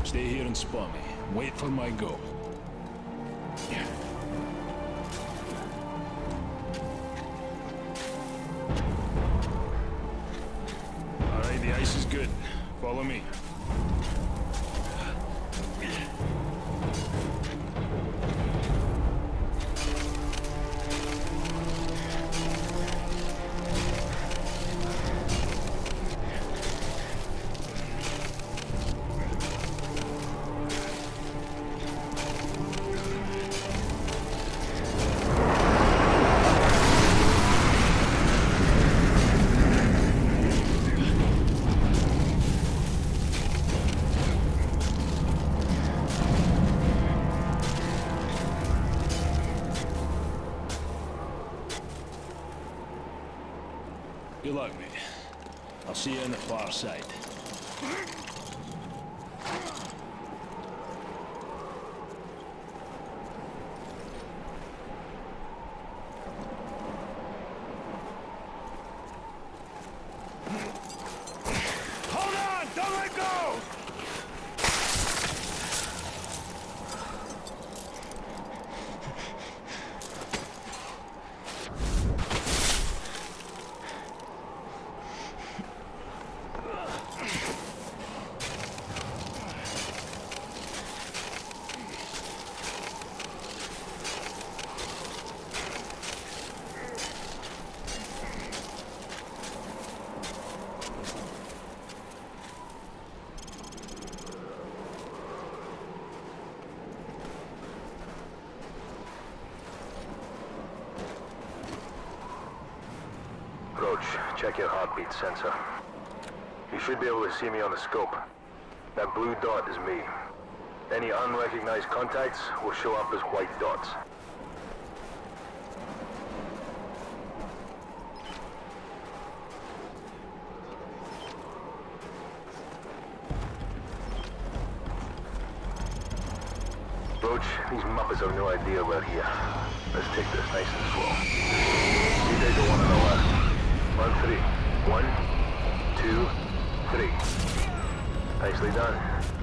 Stay here and spawn me. Wait for my go. Alright, the ice is good. Follow me. Good luck, mate. I'll see you on the far side. Hold on! Don't let go! Roach, check your heartbeat sensor. You should be able to see me on the scope. That blue dot is me. Any unrecognized contacts will show up as white dots. Roach, these Muppets have no idea we're here. Let's take this nice and slow. You guys don't want to know us. On three. 1, 2, 3. Nicely done.